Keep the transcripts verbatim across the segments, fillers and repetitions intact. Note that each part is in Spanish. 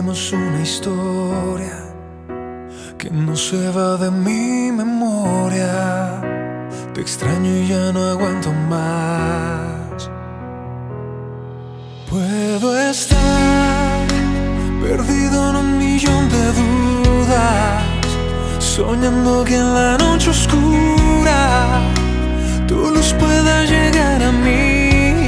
tenemos una historia que no se va de mi memoria. Te extraño y ya no aguanto más. Puedo estar perdido en un millón de dudas, soñando que en la noche oscura tu luz pueda llegar a mí.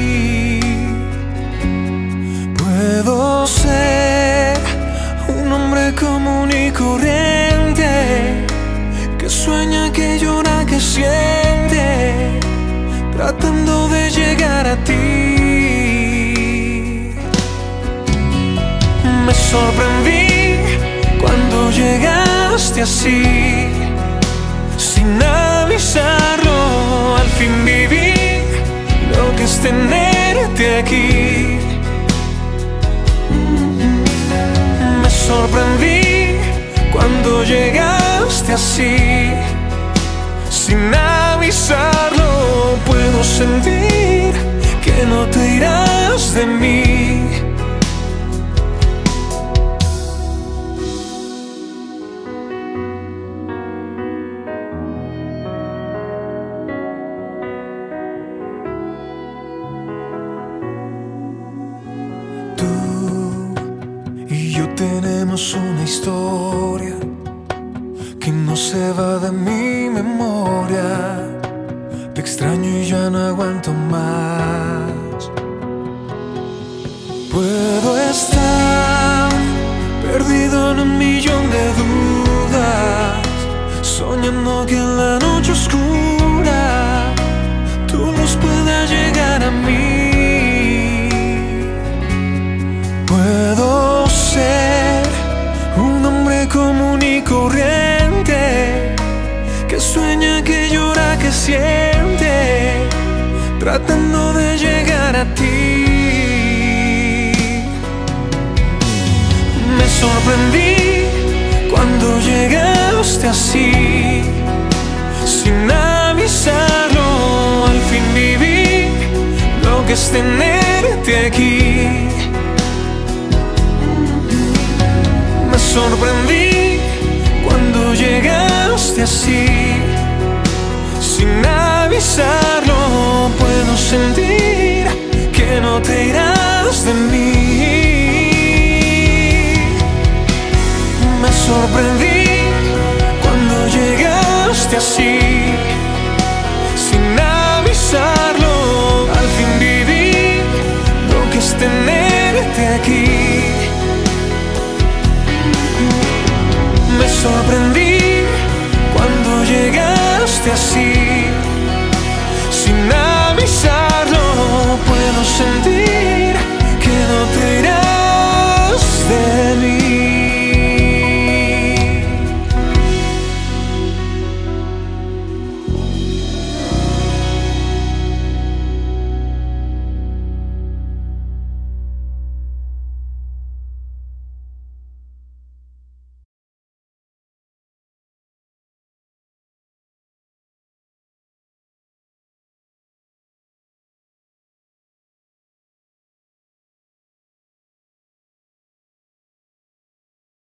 Puedo ser un hombre común y corriente, que sueña, que llora, que siente, tratando de llegar a ti. Me sorprendí cuando llegaste así, sin avisarlo. Al fin viví lo que es tenerte aquí. Me sorprendí cuando llegaste así, sin avisarlo. Puedo sentir que no te irás de mí. Tenemos una historia que no se va de mi memoria. Te extraño y ya no aguanto más. Puedo estar perdido en un millón de dudas, soñando que en la noche oscura tu luz pueda llegar a mí. Puedo ser un hombre común y corriente, que sueña, que llora, que siente, tratando de llegar a ti. Me sorprendí cuando llegaste así, sin avisarlo. Al fin viví lo que es tenerte aquí. Me sorprendí cuando llegaste así, sin avisarlo. Puedo sentir que no te irás de mí. Me sorprendí cuando llegaste así,